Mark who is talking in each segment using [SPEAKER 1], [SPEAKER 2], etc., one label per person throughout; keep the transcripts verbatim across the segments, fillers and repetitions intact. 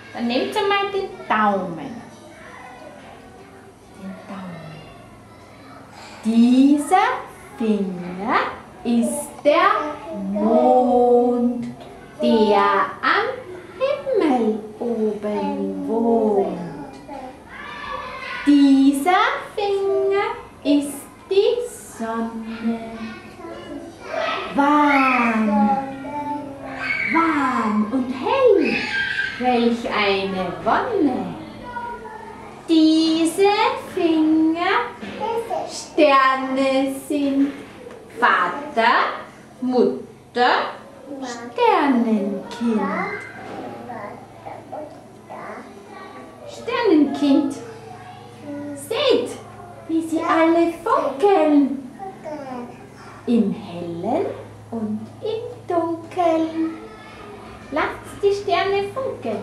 [SPEAKER 1] Dann nehmt ihr mal den Daumen. Den Daumen. Dieser Finger ist der Mond, der am Himmel oben wohnt. Dieser Finger ist die Sonne. Warm, warm und hell, welch eine Wonne. Diese Finger Sterne sind Vater, Mutter, Sternenkind. Sternenkind, seht, wie sie alle funkeln. Im Hellen und im Dunkeln. Lasst die Sterne funkeln.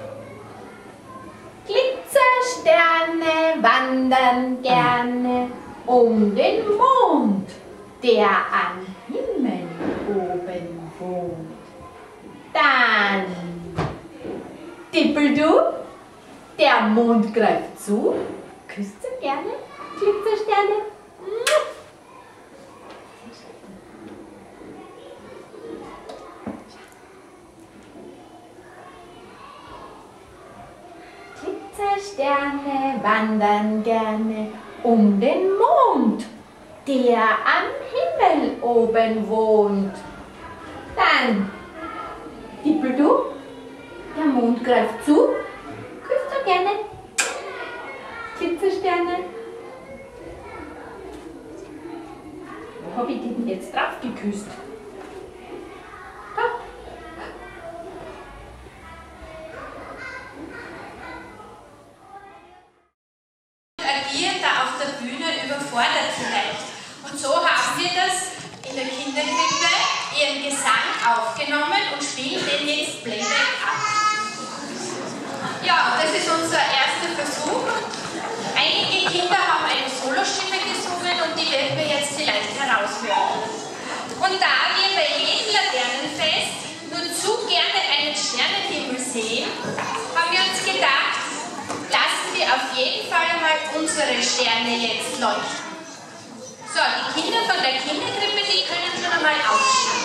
[SPEAKER 1] Glitzersterne wandern gerne um den Mond, der am Himmel oben wohnt. Dann Dippeldu, der Mond greift zu. Küsst du gerne, Glitzersterne? Glitzersterne wandern gerne um den Mond, der am Himmel oben wohnt. Dann Dippeldu, der Mond greift zu. Küsst du gerne, Glitzersterne? Wo habe ich denn jetzt drauf geküsst? Da.
[SPEAKER 2] Agieren da auf der Bühne überfordert vielleicht. Und so haben wir das in der Kinderkrippe, ihren Gesang aufgenommen und spielen den jetzt Playback ab. Ja, das ist unser erster Versuch. Einige Kinder haben eine Solostimme gesungen und die werden wir jetzt vielleicht heraushören. Und da wir bei jedem Laternenfest nur zu gerne einen Sternenhimmel sehen, haben wir uns gedacht, lassen wir auf jeden Fall einmal unsere Sterne jetzt leuchten. So, die Kinder von der Kinderkrippe, die können schon einmal aufstehen.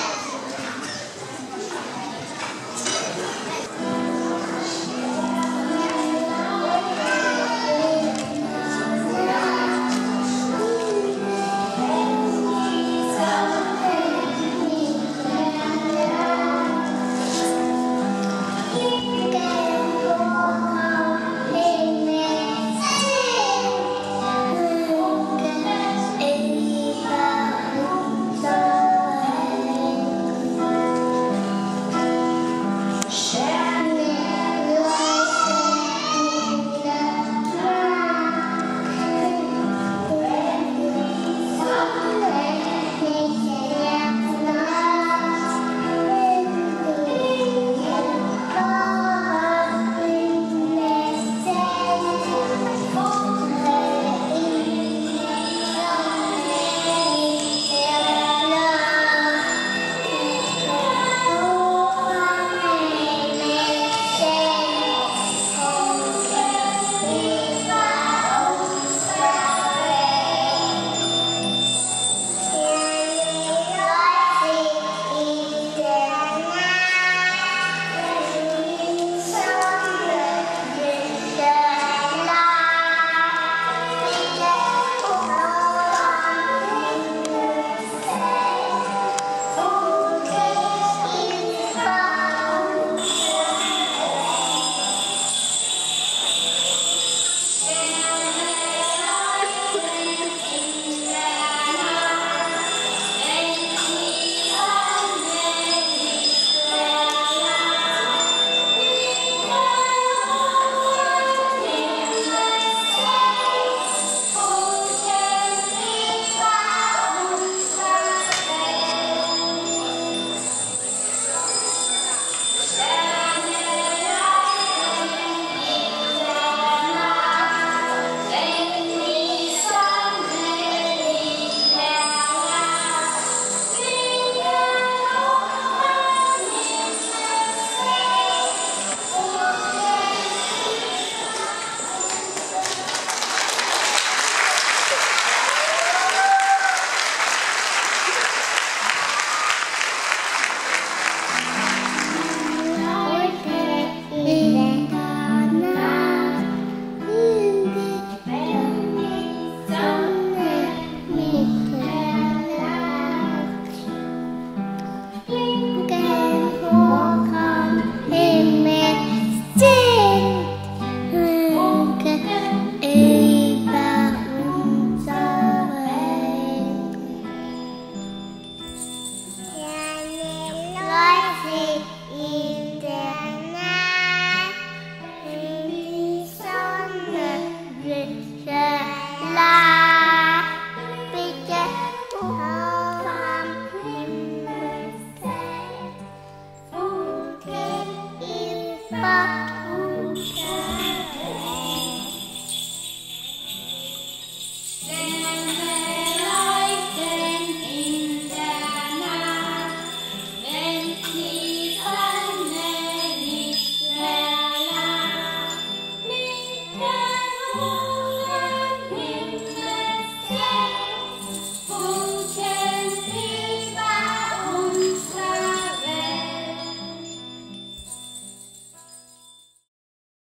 [SPEAKER 3] Sonnenschein.